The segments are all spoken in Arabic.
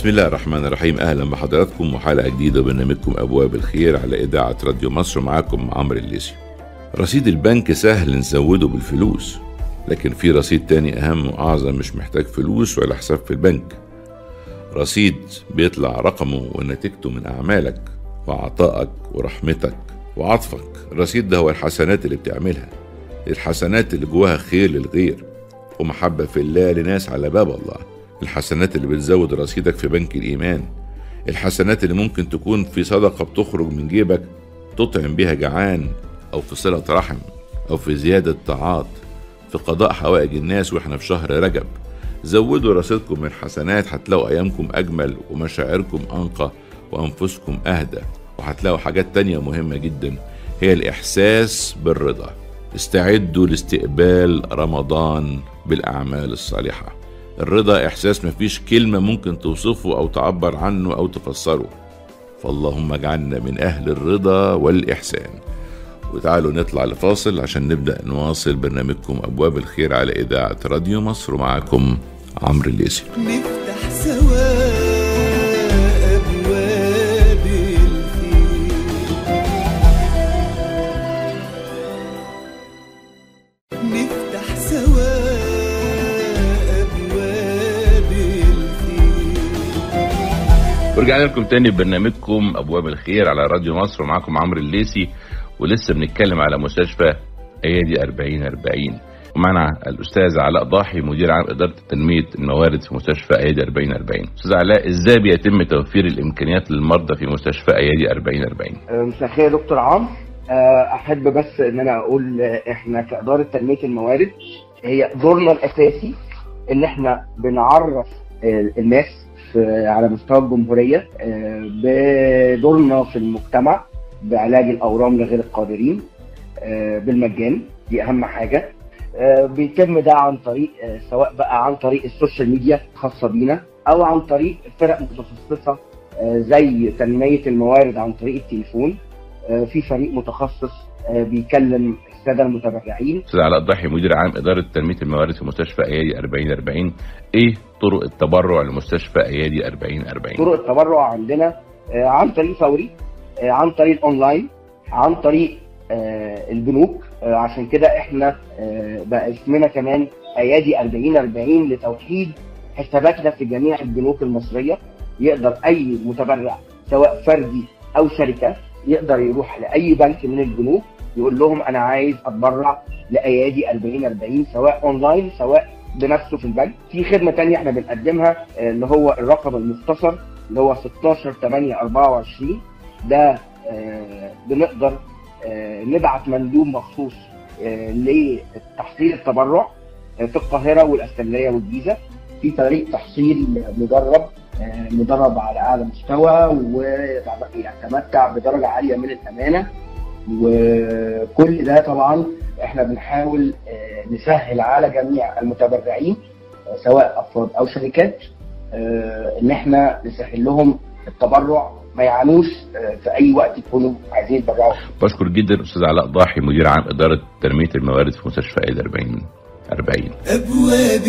بسم الله الرحمن الرحيم. أهلا بحضراتكم وحلقة جديدة وبرنامجكم أبواب الخير على إذاعة راديو مصر. معاكم عمرو الليثي. رصيد البنك سهل نزوده بالفلوس، لكن في رصيد تاني أهم وأعظم مش محتاج فلوس ولا حساب في البنك. رصيد بيطلع رقمه ونتيجته من أعمالك وعطائك ورحمتك وعطفك. الرصيد ده هو الحسنات اللي بتعملها، الحسنات اللي جواها خير للغير ومحبة في الله لناس على باب الله. الحسنات اللي بتزود رصيدك في بنك الإيمان، الحسنات اللي ممكن تكون في صدقة بتخرج من جيبك تطعم بيها جعان، أو في صلة رحم، أو في زيادة طاعات، في قضاء حوائج الناس وإحنا في شهر رجب. زودوا رصيدكم من حسنات، هتلاقوا أيامكم أجمل ومشاعركم أنقى وأنفسكم أهدى، وهتلاقوا حاجات تانية مهمة جدا هي الإحساس بالرضا. استعدوا لاستقبال رمضان بالأعمال الصالحة. الرضا إحساس مفيش كلمة ممكن توصفه أو تعبر عنه أو تفسره، فاللهم اجعلنا من أهل الرضا والإحسان. وتعالوا نطلع لفاصل عشان نبدأ نواصل برنامجكم أبواب الخير على إذاعة راديو مصر. معاكم عمرو الليثي. نفتح سوا أبواب الخير، نفتح سوا أبواب الخير. ورجعنا لكم تاني ببرنامجكم أبواب الخير على راديو مصر، ومعاكم عمرو الليثي، ولسه بنتكلم على مستشفى أيادي 40/40. ومعنا الأستاذ علاء ضاحي مدير عام إدارة تنمية الموارد في مستشفى أيادي 40/40. أستاذ علاء، إزاي بيتم توفير الإمكانيات للمرضى في مستشفى أيادي 40/40؟ مساء الخير يا دكتور عمرو. أحب بس إن أنا أقول إحنا كإدارة تنمية الموارد هي دورنا الأساسي إن إحنا بنعرف الناس على مستوى الجمهورية بدورنا في المجتمع بعلاج الأورام لغير القادرين بالمجان. دي أهم حاجة. بيتم ده عن طريق سواء بقى عن طريق السوشيال ميديا الخاصة بينا أو عن طريق فرق متخصصة زي تنمية الموارد عن طريق التليفون. في فريق متخصص بيكلم السادة المتبرعين. أستاذ علاء ضاحي مدير عام إدارة تنمية الموارد في مستشفى أيادي 40/40. إيه طرق التبرع لمستشفى أيادي 40/40؟ طرق التبرع عندنا عن طريق فوري، عن طريق الأونلاين، عن طريق البنوك. عشان كده احنا بقى اسمنا كمان أيادي 40/40 لتوحيد حساباتنا في جميع البنوك المصرية. يقدر أي متبرع سواء فردي أو شركة يقدر يروح لأي بنك من البنوك يقول لهم أنا عايز أتبرع لأيادي 40/40 سواء أونلاين سواء بنفسه في البنك. في خدمة تانية احنا بنقدمها اللي هو الرقم المختصر اللي هو 16/8/24. ده بنقدر نبعت مندوب مخصوص لتحصيل التبرع في القاهرة والاسكندرية والجيزة. في فريق تحصيل مدرب على أعلى مستوى ويتمتع بدرجة عالية من الأمانة. وكل ده طبعا احنا بنحاول نسهل على جميع المتبرعين سواء أفراد أو شركات ان احنا نسهل لهم التبرع، ما يعانوش في اي وقت يكونوا عايزين يتبرعوا. بشكر جدا أستاذ علاء ضاحي مدير عام إدارة تنمية الموارد في مستشفى أيادي 40/40. أبواب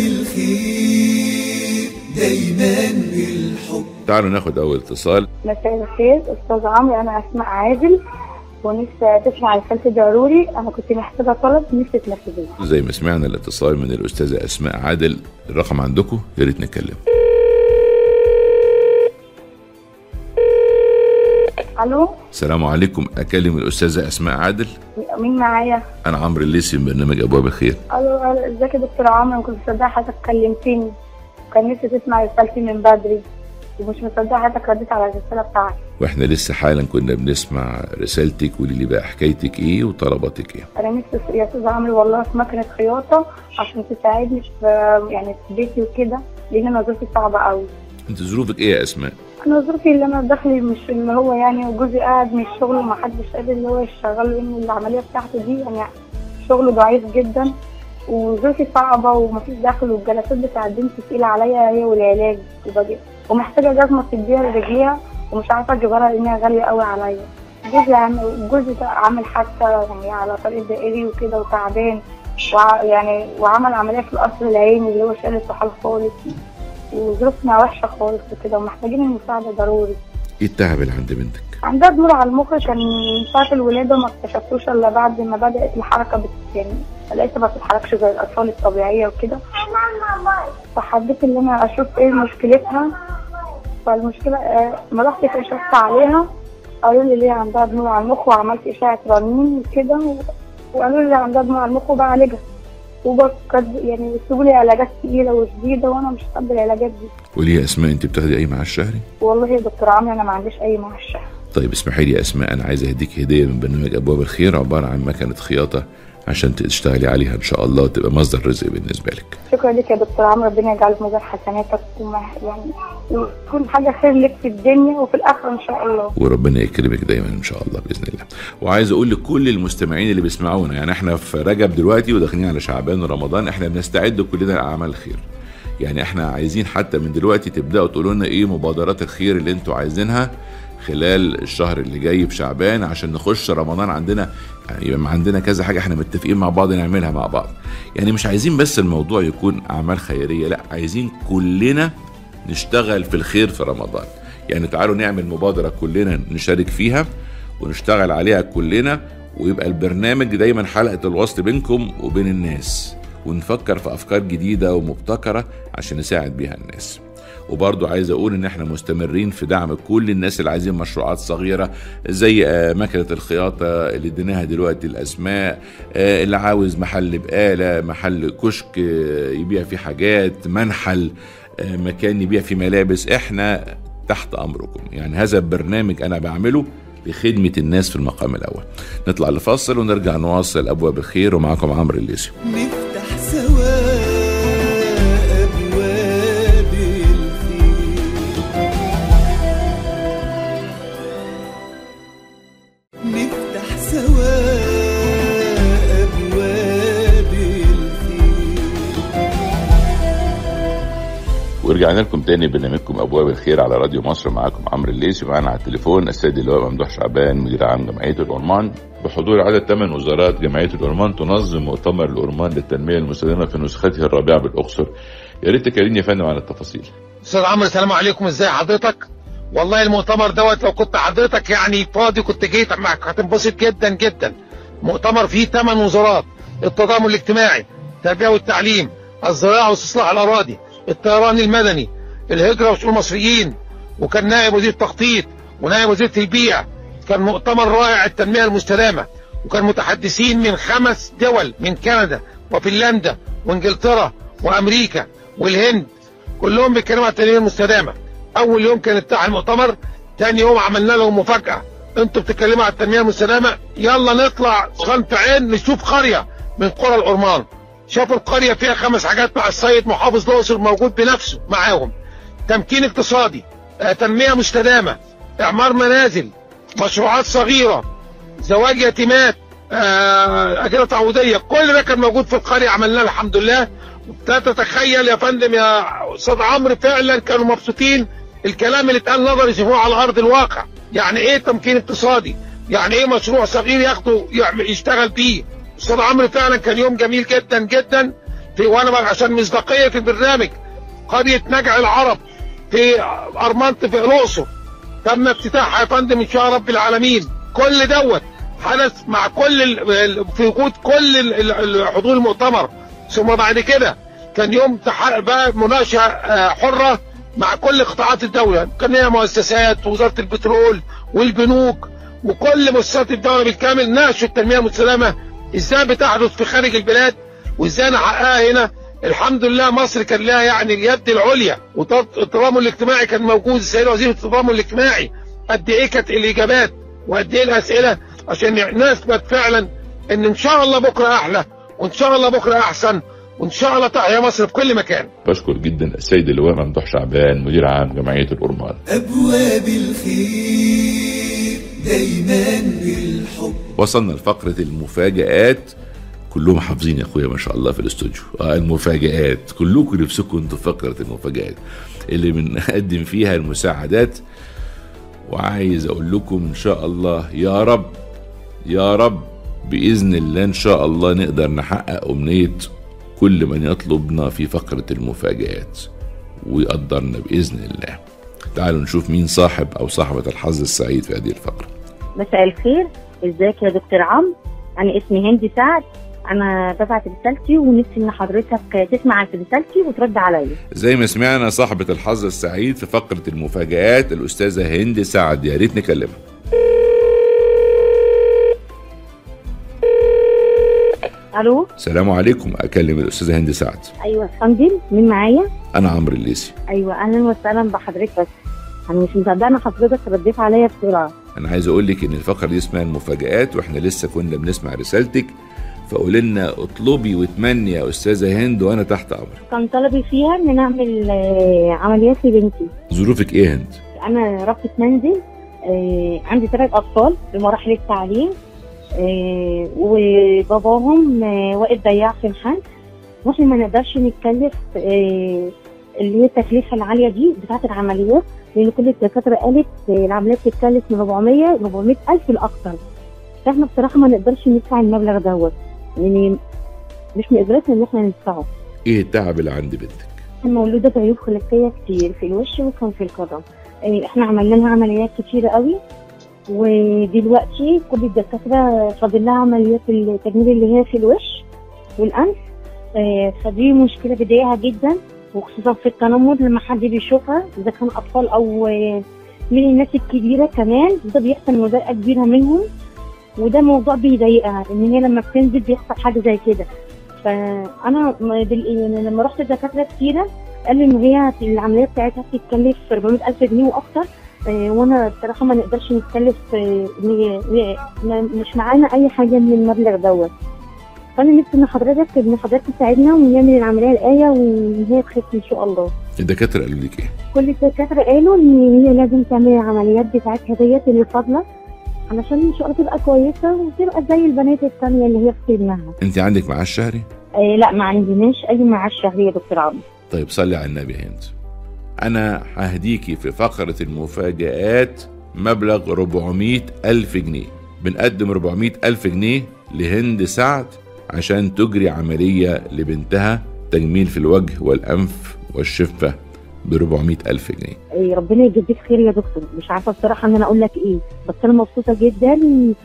الخير دايما بالحب. تعالوا ناخد أول اتصال. مساء الخير أستاذ عمرو، أنا أسماء عادل ونفسي تسمع رسالتي ضروري. أنا كنت محتاجة طلب نفسي تنفذيه. زي ما سمعنا الاتصال من الأستاذة أسماء عادل. الرقم عندكم يا ريت نتكلم. ألو، السلام عليكم. أكلم الأستاذة أسماء عادل؟ مين معايا؟ أنا عمرو الليثي من برنامج أبواب الخير. ألو، ازيك يا دكتور عمرو؟ أنا كنت مصدقة حضرتك كلمتني وكان نفسي تسمع رسالتي من بدري، ومش مصدقة حضرتك رديت على الرسالة بتاعتي. واحنا لسه حالا كنا بنسمع رسالتك. قولي لي بقى حكايتك ايه وطلباتك ايه؟ أنا نفسي يا أستاذ عمرو والله في مكنة خياطة عشان تساعدني في بيتي وكده، لأن أنا ظروفي صعبة قوي. انت ظروفك ايه يا أسماء؟ أنا ظروفي اللي أنا دخلي مش اللي هو يعني، وجوزي قاعد من الشغل ومحدش قادر اللي هو يشتغل، لأن العملية بتاعته دي يعني شغله ضعيف جدا، وظروفي صعبة ومفيش دخل، والجلسات بتاعت بنتي تقيلة عليا هي والعلاج، ومحتاجة جزمة تديها لرجليها ومش عارفة أجيبها لها لأنها غالية قوي عليا. جوزي ده عامل حادثة يعني على طريق دائري وكده وتعبان، وعمل عملية في القصر العيني اللي هو شال الطحال خالص، وظروفنا وحشه خالص وكده ومحتاجين المساعده ضروري. ايه التعب اللي عند بنتك؟ عندها ضمور على المخ، كان ساعة الولادة ما اكتشفتوش إلا بعد ما بدأت الحركة يعني لقيتها ما بتتحركش زي الأطفال الطبيعية وكده، فحبيت إن أنا أشوف إيه مشكلتها. فالمشكلة ما رحت كشفت عليها، قالوا لي ليه عندها ضمور على المخ، وعملت إشاعة رنين وكده، وقالوا لي عندها ضمور على المخ وبعالجها، يعني بيكتبوا لي علاجات تقيلة وشديدة وأنا مش قابلة العلاجات دي. قولي يا أسماء، أنت بتاخدي أي معاش شهري؟ والله يا دكتور عمرو أنا ما عنديش أي معاش شهري. طيب اسمحي لي يا أسماء، أنا عايز أهديك هدية من برنامج أبواب الخير، عبارة عن مكنة خياطة عشان تشتغلي عليها إن شاء الله وتبقى مصدر رزق بالنسبة لك. شكرا لك يا دكتور عمرو، ربنا يجعل في ميزان حسناتك يعني وتكون حاجة خير لك في الدنيا وفي الآخرة إن شاء الله. وربنا يكرمك دايما إن شاء الله بإذن الله. وعايز أقول لكل المستمعين اللي بيسمعونا، يعني إحنا في رجب دلوقتي وداخلين على شعبان ورمضان، إحنا بنستعد كلنا لأعمال الخير. يعني إحنا عايزين حتى من دلوقتي تبدأوا تقولوا لنا إيه مبادرات الخير اللي أنتوا عايزينها خلال الشهر اللي جاي في شعبان، عشان نخش رمضان عندنا يعني يبقى عندنا كذا حاجة احنا متفقين مع بعض نعملها مع بعض. يعني مش عايزين بس الموضوع يكون أعمال خيرية، لا عايزين كلنا نشتغل في الخير في رمضان. يعني تعالوا نعمل مبادرة كلنا نشارك فيها ونشتغل عليها كلنا، ويبقى البرنامج دايما حلقة الوصل بينكم وبين الناس، ونفكر في أفكار جديدة ومبتكرة عشان نساعد بيها الناس. وبرضو عايز اقول ان احنا مستمرين في دعم كل الناس اللي عايزين مشروعات صغيرة زي مكنة الخياطة اللي اديناها دلوقتي الاسماء، اللي عاوز محل بقالة، محل كشك يبيع فيه حاجات، منحل، مكان يبيع فيه ملابس، احنا تحت امركم. يعني هذا البرنامج انا بعمله لخدمة الناس في المقام الاول. نطلع لفاصل ونرجع نواصل ابواب الخير، ومعكم عمرو الليثي. نفتح سوا ورجعنا لكم تاني برنامجكم ابواب الخير على راديو مصر. معاكم عمرو الليثي، معانا على التليفون السيد اللواء ممدوح شعبان مدير عام جمعيه الأورمان، بحضور عدد 8 وزارات. جمعيه الأورمان تنظم مؤتمر الأورمان للتنميه المستدامه في نسخته الرابعه بالاقصر. يا ريت تكلمني يا فندم عن التفاصيل. استاذ عمرو السلام عليكم، ازاي حضرتك؟ والله المؤتمر دوت لو كنت حضرتك يعني فاضي كنت جيت معك، هتنبسط جدا جدا. مؤتمر فيه 8 وزارات: التضامن الاجتماعي، التربيه والتعليم، الزراعه واستصلاح الاراضي، الطيران المدني، الهجره وشؤون المصريين، وكان نائب وزير التخطيط ونائب وزير البيئه. كان مؤتمر رائع التنميه المستدامه، وكان متحدثين من 5 دول، من كندا وفنلندا وانجلترا وامريكا والهند، كلهم بيتكلموا عن التنميه المستدامه. اول يوم كان افتتاح المؤتمر، ثاني يوم عملنا لهم مفاجاه: انتوا بتتكلموا عن التنميه المستدامه، يلا نطلع غنف عين نشوف قريه من قرى الأورمان. شافوا القريه فيها 5 حاجات مع السيد محافظ الأقصر موجود بنفسه معاهم: تمكين اقتصادي، تنميه مستدامه، اعمار منازل، مشروعات صغيره، زواج يتيمات، اجره تعويضيه. كل ده كان موجود في القريه، عملناه الحمد لله. لا تتخيل يا فندم يا استاذ عمرو، فعلا كانوا مبسوطين. الكلام اللي اتقال نظري يشوفوه على ارض الواقع. يعني ايه تمكين اقتصادي؟ يعني ايه مشروع صغير ياخده يشتغل بيه؟ استاذ عمرو فعلا كان يوم جميل جدا جدا. وانا عشان مصداقيه البرنامج، قريه نجع العرب في ارمنت في الاقصر تم افتتاحها يا فندم ان شاء رب العالمين. كل دوت حدث مع في وجود كل حضور المؤتمر. ثم بعد كده كان يوم بقى مناقشه حره مع كل قطاعات الدوله، كان هي مؤسسات وزاره البترول والبنوك وكل مؤسسات الدوله بالكامل، ناقشوا التنميه المستدامه ازاي بتحدث في خارج البلاد وازاي نحققها هنا. الحمد لله مصر كان لها يعني اليد العليا، والتضامن الاجتماعي كان موجود. السيد وزير التضامن الاجتماعي قد ايه كانت الاجابات وقد ايه الاسئله، عشان نثبت فعلا ان شاء الله بكره احلى، وان شاء الله بكره احسن، وان شاء الله تحيا مصر في كل مكان. بشكر جدا السيد اللواء ممدوح شعبان مدير عام جمعيه الأورمان. ابواب الخير دايما بالحب. وصلنا لفقره المفاجآت. كلهم حافظين يا اخويا ما شاء الله في الاستوديو. المفاجآت كلكم نفسكم انتوا فقره المفاجآت اللي بنقدم فيها المساعدات. وعايز اقول لكم ان شاء الله يا رب يا رب باذن الله ان شاء الله نقدر نحقق امنيه كل من يطلبنا في فقره المفاجآت. ويقدرنا بإذن الله. تعالوا نشوف مين صاحب أو صاحبة الحظ السعيد في هذه الفقرة. مساء الخير، ازيك يا دكتور عمرو؟ انا اسمي هندي سعد، انا ببعت رسالتي ونفسي ان حضرتك تسمع رسالتي وترد عليا. زي ما سمعنا صاحبة الحظ السعيد في فقرة المفاجآت الأستاذة هندي سعد، يا ريت نكلمها. الو، السلام عليكم، أكلم الأستاذة هندي سعد. ايوه يا فندم، مين معايا؟ أنا عمرو الليثي. ايوه اهلا وسهلا بحضرتك، انا مش مصدقه ان حضرتك رديت عليا بسرعه. أنا عايز أقول لك إن الفقرة دي اسمها المفاجآت، وإحنا لسه كنا بنسمع رسالتك، فقول لنا اطلبي وتمني يا أستاذة هند وأنا تحت أمرك. كان طلبي فيها ان نعمل عمليات لبنتي. ظروفك إيه هند؟ انا ربة منزل، عندي 3 أطفال في مراحل التعليم، وباباهم واقف بياع في محل، واحنا ما نقدرش نتكلف اللي هي التكلفه العاليه دي بتاعه العمليات، لان كل الدكاتره قالت العمليات تتكلف من 400 الف لاكثر. فاحنا بصراحه ما نقدرش ندفع المبلغ دوت، يعني مش مقدرتنا ان احنا ندفعه. ايه التعب اللي عند بنتك؟ مولوده بعيوب خلقيه كتير في الوش وكان في القدم. احنا عملنا لها عمليات كتيره قوي، ودلوقتي كل الدكاتره فاضل لها عمليات التجميل اللي هي في الوش والانف. فدي مشكله بتضايقها جدا، وخصوصا في التنمر لما حد بيشوفها اذا كان اطفال او من الناس الكبيره كمان، ده بيحصل مضايقه كبيره منهم، وده موضوع بيضايقها ان هي لما بتنزل بيحصل حاجه زي كده. فانا لما رحت لدكاتره كتيره قال لي ان هي العمليه بتاعتها بتتكلف 400,000 جنيه واكتر، وانا بصراحه ما نقدرش نتكلف، مش معانا اي حاجه من المبلغ دوت. فانا نفسي ان حضرتك تساعدنا ونعمل العمليه الآية وان هي تخف ان شاء الله. الدكاتره قالوا لك ايه؟ كل الدكاتره قالوا ان هي لازم تعمل العمليات بتاعتها ديت اللي فاضله، علشان ان شاء الله تبقى كويسه وتبقى زي البنات الثانيه اللي هي في سنها. انت عندك معاش شهري؟ لا ما عندناش اي معاش شهري يا دكتور عمرو. طيب صلي على النبي يا هند. انا ههديكي في فقره المفاجآت مبلغ 400,000 جنيه. بنقدم 400,000 جنيه لهند سعد عشان تجري عمليه لبنتها، تجميل في الوجه والانف والشفه ب 400,000 جنيه. ربنا يجزيك خير يا دكتور، مش عارفه بصراحه ان انا اقول لك ايه، بس انا مبسوطه جدا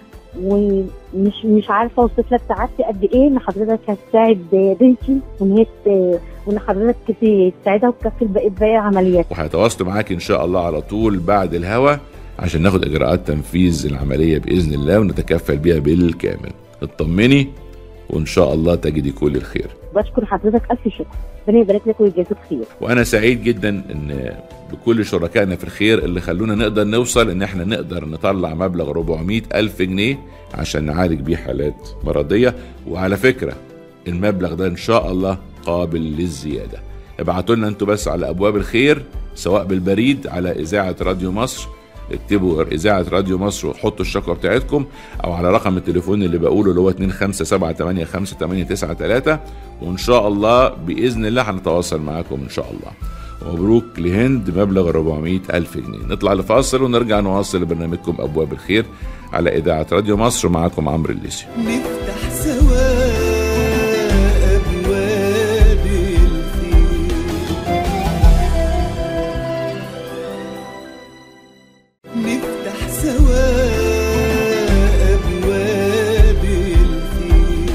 ومش عارفه اوصف لك سعادتي قد ايه ان حضرتك هتساعد بنتي، وان حضرتك تساعدها وتكفل باقي عمليات. وهيتواصلوا معاك ان شاء الله على طول بعد الهوا عشان ناخد اجراءات تنفيذ العمليه باذن الله ونتكفل بيها بالكامل. اطمني وان شاء الله تجدي كل الخير. بشكر حضرتك الف شكر، ربنا يبارك لك ويجازيك خير. وانا سعيد جدا ان بكل شركائنا في الخير اللي خلونا نقدر نوصل ان احنا نقدر نطلع مبلغ 400,000 جنيه عشان نعالج بيه حالات مرضيه. وعلى فكره المبلغ ده ان شاء الله قابل للزياده. ابعتوا لنا انتوا بس على ابواب الخير، سواء بالبريد على اذاعه راديو مصر، اكتبوا اذاعه راديو مصر وحطوا الشكوى بتاعتكم، او على رقم التليفون اللي بقوله اللي هو 25785883، وان شاء الله باذن الله هنتواصل معاكم ان شاء الله. ومبروك لهند مبلغ 400,000 جنيه. نطلع لفاصل ونرجع نواصل برنامجكم ابواب الخير على اذاعه راديو مصر. معاكم عمرو الليثي. نفتح سوا ابواب الخير، نفتح سوا ابواب الخير.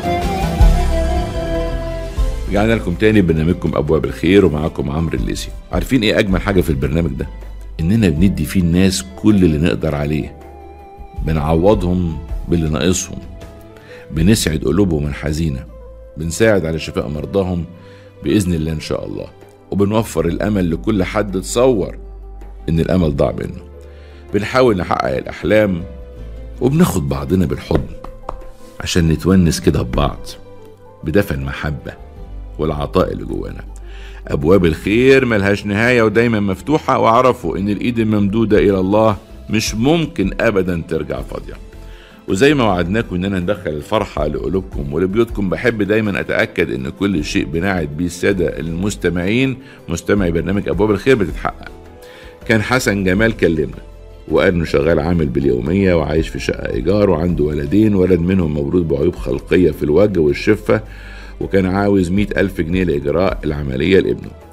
رجعنا لكم تاني برنامجكم ابواب الخير ومعاكم عمرو الليثي. عارفين ايه اجمل حاجه في البرنامج ده؟ اننا بندي فيه الناس كل اللي نقدر عليه، بنعوضهم باللي ناقصهم، بنسعد قلوبهم الحزينه، بنساعد على شفاء مرضاهم باذن الله ان شاء الله، وبنوفر الامل لكل حد تصور ان الامل ضاع منه. بنحاول نحقق الاحلام وبناخد بعضنا بالحضن عشان نتونس كده ببعض بدفى المحبه والعطاء اللي جوانا. ابواب الخير ملهاش نهايه ودايما مفتوحه، واعرفوا ان الايد الممدوده الى الله مش ممكن ابدا ترجع فاضيه. وزي ما وعدناكم اننا ندخل الفرحه لقلوبكم ولبيوتكم، بحب دايما اتاكد ان كل شيء بنعد بيه الساده المستمعين مستمعي برنامج ابواب الخير بتتحقق. كان حسن جمال كلمنا وقال انه شغال عامل باليوميه وعايش في شقه ايجار وعنده ولدين، ولد منهم مولود بعيوب خلقيه في الوجه والشفه، وكان عاوز 100,000 جنيه لاجراء العمليه لابنه.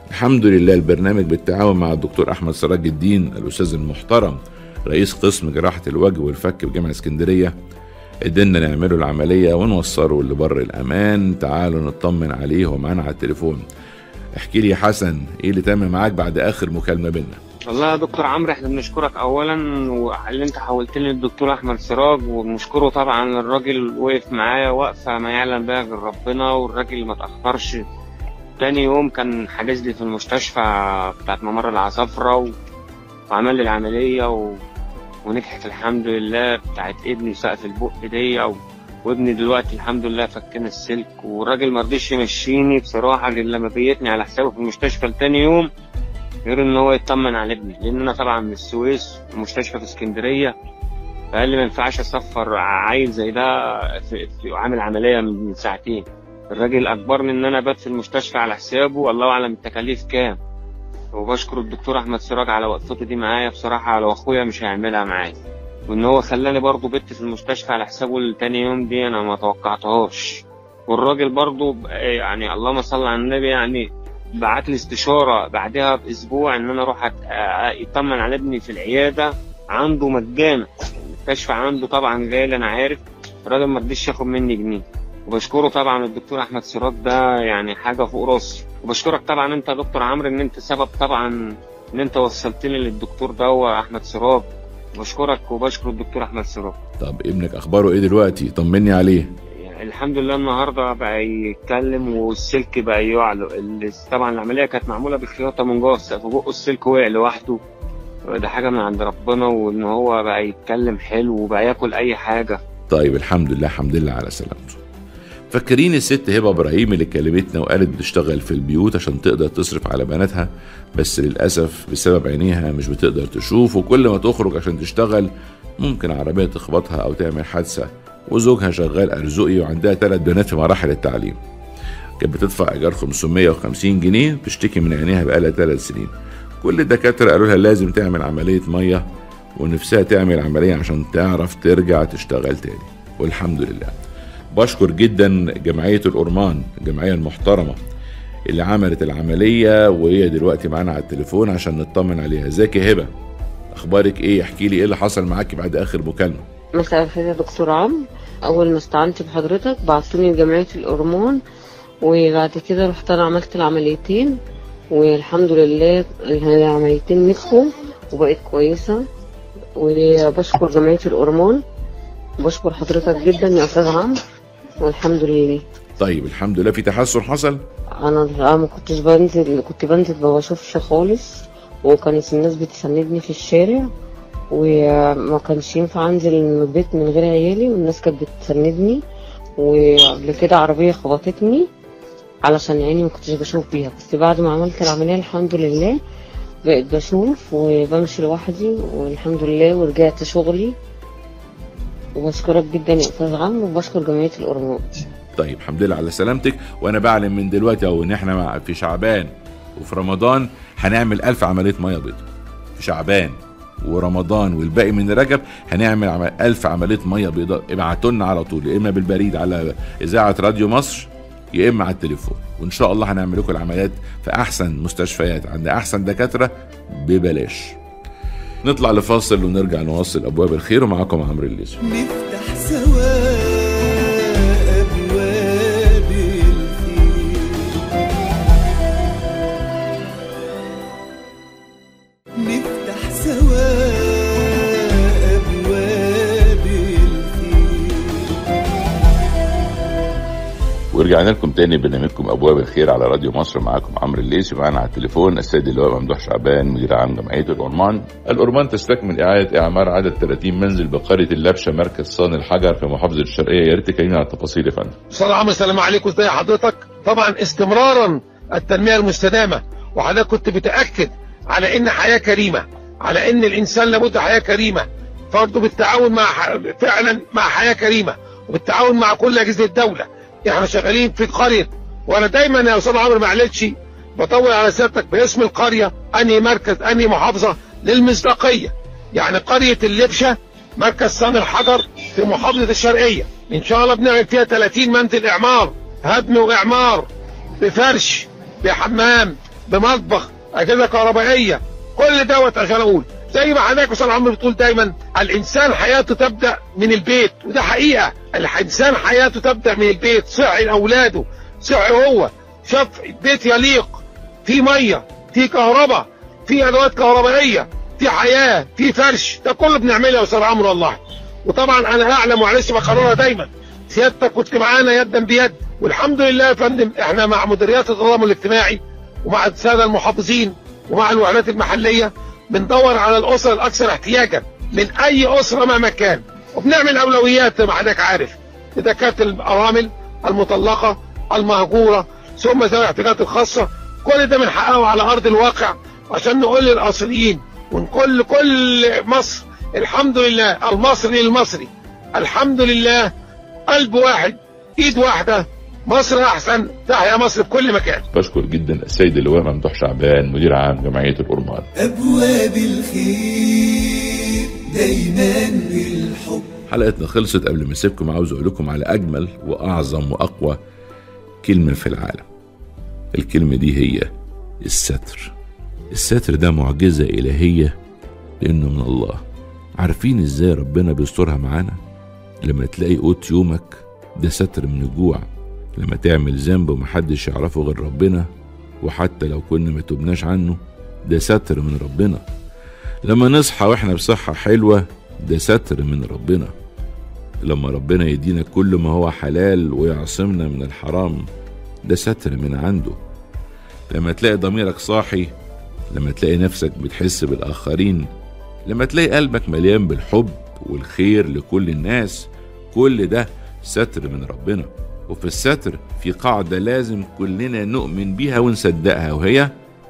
الحمد لله البرنامج بالتعاون مع الدكتور أحمد سراج الدين الأستاذ المحترم رئيس قسم جراحة الوجه والفك بجامعة اسكندرية قدرنا نعمله العملية ونوصله لبر الأمان. تعالوا نطمن عليه ومعانا على التليفون. احكي لي يا حسن ايه اللي تم معاك بعد آخر مكالمة بينا؟ والله يا دكتور عمرو احنا بنشكرك اولا واللي انت حولت لي الدكتور احمد سراج، وبنشكره طبعا. الراجل وقف معايا وقفه ما يعلم بها غير ربنا، والراجل ما تاخرش. تاني يوم كان حاجز لي في المستشفى بتاعت ممر العصافره وعمل لي العمليه ونجحت الحمد لله بتاعت ابني سقف البق دي وابني دلوقتي الحمد لله فكنا السلك. والراجل ما رضيش يمشيني بصراحه غير لما بيتني على حسابه في المستشفى لتاني يوم، غير ان هو يطمن على ابني، لان انا طبعا من السويس المستشفى في اسكندريه، فقال لي ما ينفعش اسفر عيل زي ده في عامل عمليه من ساعتين. الراجل اجبرني ان انا ابات في المستشفى على حسابه، والله اعلم التكاليف كام. وبشكر الدكتور احمد سراج على وقفته دي معايا بصراحه، لو اخويا مش هيعملها معايا. وان هو خلاني برضه بت في المستشفى على حسابه لتاني يوم دي انا ما توقعتهاش. والراجل برضه يعني اللهم صل على النبي يعني بعت لي استشاره بعدها باسبوع ان انا اروح يطمن على ابني في العياده عنده مجانا. المستشفى عنده طبعا غالي انا عارف، الراجل ما رضيش ياخد مني جنيه. وبشكره طبعا الدكتور احمد سراج ده يعني حاجه فوق راسي. وبشكرك طبعا انت يا دكتور عمرو ان انت سبب طبعا ان انت وصلتني للدكتور ده احمد سراج. بشكرك وبشكر الدكتور احمد سراج. طب ابنك اخباره ايه دلوقتي؟ طمني عليه. الحمد لله النهارده بقى يتكلم والسلك بقى يعلو. طبعا العمليه كانت معموله بخياطه من جوه في بقه، السلك وقع لوحده، ده حاجه من عند ربنا. وان هو بقى يتكلم حلو وبقى ياكل اي حاجه. طيب الحمد لله الحمد لله على سلامته. فاكرين الست هبه ابراهيم اللي كلمتنا وقالت بتشتغل في البيوت عشان تقدر تصرف على بناتها، بس للاسف بسبب عينيها مش بتقدر تشوف، وكل ما تخرج عشان تشتغل ممكن عربيه تخبطها او تعمل حادثه. وزوجها شغال ارزقي وعندها 3 بنات في مراحل التعليم. كانت بتدفع ايجار 550 جنيه، بتشتكي من عينيها بقالها 3 سنين. كل الدكاتره قالوا لها لازم تعمل عمليه ميه، ونفسها تعمل عمليه عشان تعرف ترجع تشتغل تاني. والحمد لله. بشكر جدا جمعيه الأورمان، الجمعيه المحترمه اللي عملت العمليه، وهي دلوقتي معانا على التليفون عشان نطمن عليها. ازيك يا هبه؟ اخبارك ايه؟ احكي لي ايه اللي حصل معاكي بعد اخر مكالمه. مساء الخير يا دكتور عمرو. اول ما استعنت بحضرتك بعتوني لجمعيه الأورمان، وبعد كده رحت انا عملت العمليتين، والحمد لله العمليتين نجحوا وبقيت كويسه. وبشكر جمعيه الأورمان، بشكر حضرتك جدا يا استاذ عمرو، والحمد لله. طيب الحمد لله في تحسن حصل؟ انا ما كنتش بنزل، كنت بنزل ما بشوفش خالص، وكانت الناس بتسندني في الشارع، وما كانش ينفع انزل من البيت من غير عيالي، والناس كانت بتسندني. وقبل كده عربيه خبطتني علشان عيني ما كنتش بشوف بيها، بس بعد ما عملت العمليه الحمد لله بقيت بشوف وبمشي لوحدي والحمد لله، ورجعت شغلي. وبشكرك جدا يا استاذ عمرو، وبشكر جمعيه الأورمان. طيب الحمد لله على سلامتك. وانا بعلن من دلوقتي اهو ان احنا في شعبان وفي رمضان هنعمل 1000 عمليه ميه بيضاء. في شعبان ورمضان والباقي من رجب هنعمل 1000 عمليه ميه بيضاء. ابعتوا لنا على طول، يا اما بالبريد على اذاعه راديو مصر، يا اما على التليفون، وان شاء الله هنعمل لكم العمليات في احسن مستشفيات عند احسن دكاتره ببلاش. نطلع لفاصل ونرجع نواصل ابواب الخير، ومعاكم عمرو الليثي. نفتح سوا أبواب الخير، نفتح سوا أبواب الخير. ورجعنا لكم تاني برنامجكم ابواب الخير على راديو مصر. معاكم عمرو الليثي، معانا على التليفون السيد اللواء ممدوح شعبان مدير عام جمعيه الأورمان. الأورمان تستكمل اعاده اعمار عدد 30 منزل بقريه اللبشه مركز صان الحجر في محافظه الشرقيه. يا ريت تكلمنا على التفاصيل يا فندم. استاذ عمرو السلام عليكم، ازي حضرتك؟ طبعا استمرارا التنميه المستدامه، وحضرتك كنت بتاكد على ان حياه كريمه، على ان الانسان لابد حياه كريمه، برضه بالتعاون مع فعلا مع حياه كريمه، وبالتعاون مع كل اجهزه الدوله. احنا شغالين في قريه، وانا دايما يا استاذ عمرو معلش بطول على سيادتك باسم القريه، انهي مركز انهي محافظه للمصداقيه. يعني قريه اللبشه مركز صان الحجر في محافظه الشرقيه، ان شاء الله بنعمل فيها 30 منزل اعمار، هدم واعمار، بفرش، بحمام، بمطبخ، اجهزه كهربائيه، كل دوت عشان اقول زي ما حضرتك استاذ عمرو بتقول دايما الانسان حياته تبدا من البيت، وده حقيقه. الانسان حياته تبدا من البيت، صحي لاولاده، صحي هو، شاف بيت يليق فيه ميه، فيه كهرباء، فيه ادوات كهربائيه، فيه حياه، فيه فرش، ده كله بنعمله يا استاذ عمرو والله. وطبعا انا اعلم ومعلش بكررها دايما، سيادتك كنت معانا يدا بيد، والحمد لله يا فندم احنا مع مديريات التضامن الاجتماعي ومع الساده المحافظين ومع الوحدات المحليه بندور على الاسر الاكثر احتياجا من اي اسره مهما كان، وبنعمل اولويات زي ما حضرتك عارف لدكاتره الارامل، المطلقه، المهجوره، ثم ذوي الاحتياجات الخاصه. كل ده بنحققه على ارض الواقع عشان نقول للاصليين ونقول لكل مصر الحمد لله، المصري للمصري الحمد لله، قلب واحد، ايد واحده، مصر احسن، تحيا مصر في كل مكان. بشكر جدا السيد اللواء ممدوح شعبان مدير عام جمعيه الأورمان. أبواب الخير دايما بالحب. حلقتنا خلصت. قبل ما اسيبكم عاوز اقول لكم على اجمل واعظم واقوى كلمه في العالم. الكلمه دي هي الستر. الستر ده معجزه الهيه لانه من الله. عارفين ازاي ربنا بيسترها معانا؟ لما تلاقي قوت يومك ده ستر من الجوع، لما تعمل ذنب ومحدش يعرفه غير ربنا وحتى لو كنا ما تبناش عنه ده ستر من ربنا، لما نصحى واحنا بصحة حلوة ده ستر من ربنا، لما ربنا يدينا كل ما هو حلال ويعصمنا من الحرام ده ستر من عنده، لما تلاقي ضميرك صاحي، لما تلاقي نفسك بتحس بالآخرين، لما تلاقي قلبك مليان بالحب والخير لكل الناس، كل ده ستر من ربنا. وفي الستر في قاعدة لازم كلنا نؤمن بيها ونصدقها، وهي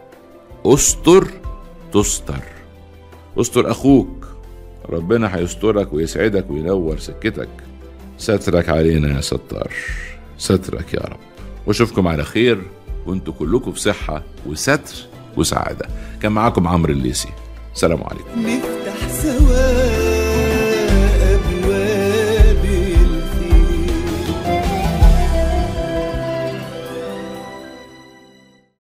استر تستر. استر أخوك، ربنا هيسترك ويسعدك وينور سكتك. سترك علينا يا ستار، سترك يا رب. واشوفكم على خير وانتوا كلكم بصحة وستر وسعادة. كان معاكم عمرو الليثي، سلام عليكم. نفتح سوا